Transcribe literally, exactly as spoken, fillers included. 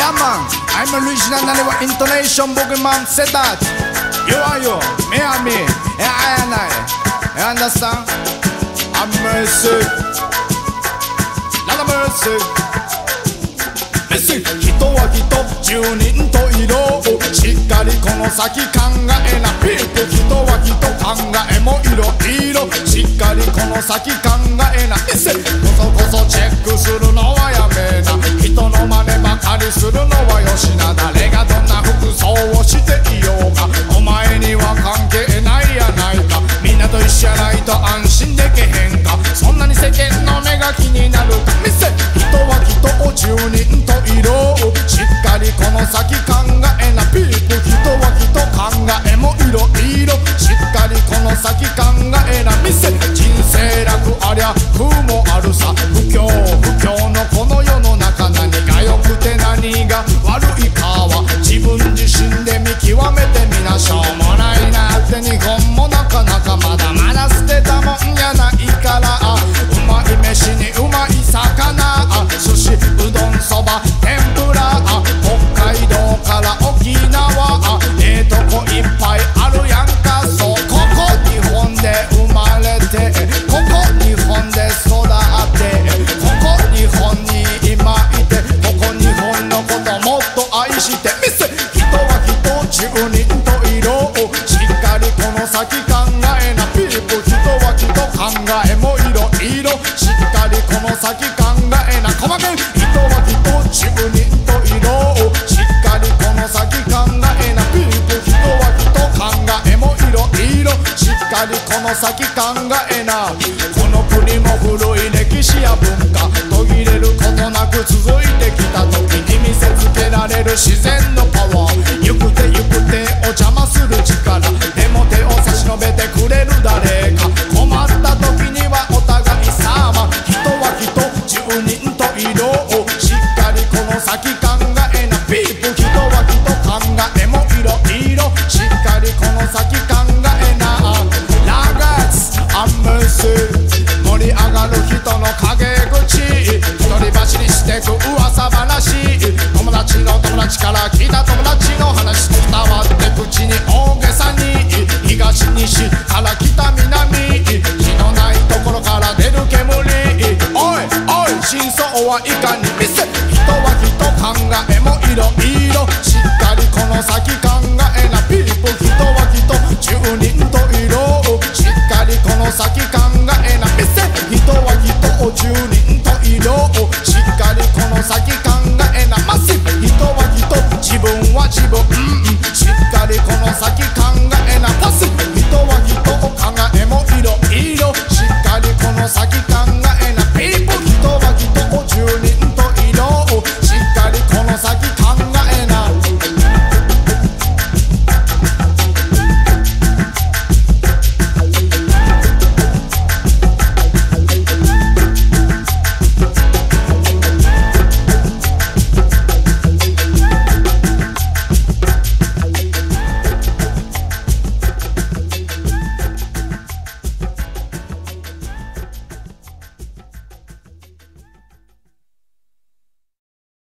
Yeah man, I'm originally what intonation boogeyman said that. You are you, me and me, and I and I. You understand? I'm mercy, lot of mercy. Mercy. 人は人、十人と色をしっかりこの先考えな。ピープ人は人、考えもいろいろしっかりこの先考えな。こそこそチェックするのはやめな。人の真似ばかりするのはよしな。誰がどんな服装をしていようかお前には関係ないやないか。みんなと一緒やないと安心できへんか。そんなに世間の目が気になるか。見せ人は人を十人と色をしっかりこの先考えな。ピープ人は人考えもいろいろしっかりこの先考えな。見せ人生楽ありゃ風もあるさ。不況不況のこの世の中何が良くて何が悪いかは自分自身で見極めてみな。しょうもないなって日本もなかなかまだまだ捨てたもんやないから。うまい飯にうまい魚寿司うどんそば天ぷら北海道から沖縄ええとこいっぱいあるやんか。そうここ日本で生まれてここ日本で育ってここ日本に今いてここ日本のこともっと愛してみせ。人は人十人と色をしっかりこの先考えな。ピープ人は人考えもいろいろしっかりこの先考えな。細けん人は人十人と色をしっかりこの先考えな。ピープ人は人考えもいろいろしっかりこの先考えな。この国も古い歴史や文化途切れることなく続いてきた時に見せつけられる自然のパワー。ゆくてゆくてお邪魔する力でも手を差し伸べてくれる誰か。困った時にはお互いさま。人は人十人と色をしっかりこの先考えな。ピープ人は人考えもいろいろしっかりこの先考えな。ラガッツアンムス盛り上がる人の陰口一人走りしてく噂話友達の友達から聞いた友達の話伝わって口に大げさに東西から北南火のないところから出る煙。おいおい真相はいかに